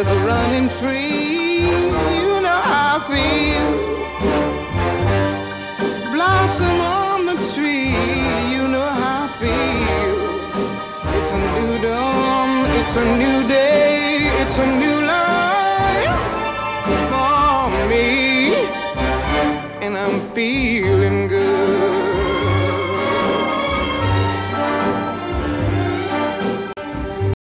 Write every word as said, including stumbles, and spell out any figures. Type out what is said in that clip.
river running free. You know how I feel. Blossom on the tree. You know how I feel. It's a new dawn. It's a new day. It's a new life for me. And I'm feeling good.